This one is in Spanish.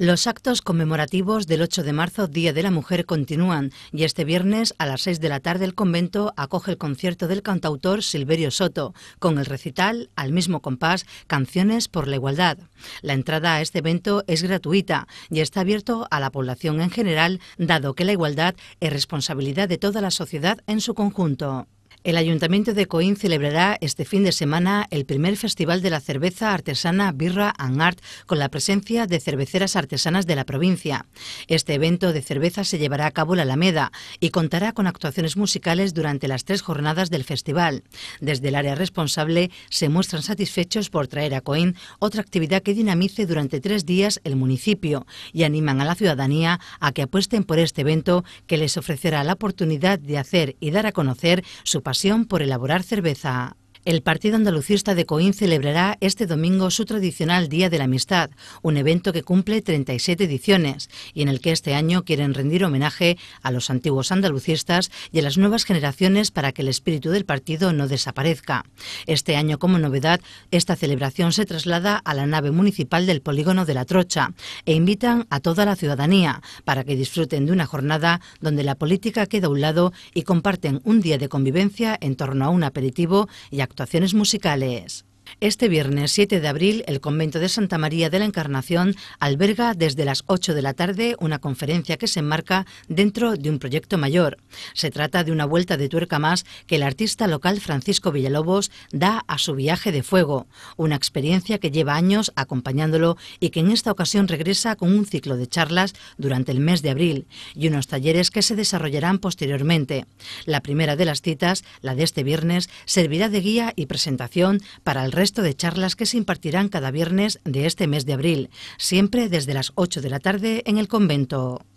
Los actos conmemorativos del 8 de marzo, Día de la Mujer, continúan y este viernes a las 6 de la tarde el convento acoge el concierto del cantautor Silverio Soto con el recital al mismo compás Canciones por la Igualdad. La entrada a este evento es gratuita y está abierto a la población en general, dado que la igualdad es responsabilidad de toda la sociedad en su conjunto. El Ayuntamiento de Coín celebrará este fin de semana el primer Festival de la Cerveza Artesana Birra and Art con la presencia de cerveceras artesanas de la provincia. Este evento de cerveza se llevará a cabo en la Alameda y contará con actuaciones musicales durante las 3 jornadas del festival. Desde el área responsable se muestran satisfechos por traer a Coín otra actividad que dinamice durante 3 días el municipio y animan a la ciudadanía a que apuesten por este evento que les ofrecerá la oportunidad de hacer y dar a conocer su pasión por elaborar cerveza. El Partido Andalucista de Coín celebrará este domingo su tradicional Día de la Amistad, un evento que cumple 37 ediciones y en el que este año quieren rendir homenaje a los antiguos andalucistas y a las nuevas generaciones para que el espíritu del partido no desaparezca. Este año, como novedad, esta celebración se traslada a la nave municipal del Polígono de la Trocha e invitan a toda la ciudadanía para que disfruten de una jornada donde la política queda a un lado y comparten un día de convivencia en torno a un aperitivo y actuaciones musicales. Este viernes 7 de abril, el Convento de Santa María de la Encarnación alberga desde las 8 de la tarde una conferencia que se enmarca dentro de un proyecto mayor. Se trata de una vuelta de tuerca más que el artista local Francisco Villalobos da a su viaje de fuego, una experiencia que lleva años acompañándolo y que en esta ocasión regresa con un ciclo de charlas durante el mes de abril y unos talleres que se desarrollarán posteriormente. La primera de las citas, la de este viernes, servirá de guía y presentación para el resto de charlas que se impartirán cada viernes de este mes de abril, siempre desde las 8 de la tarde en el convento.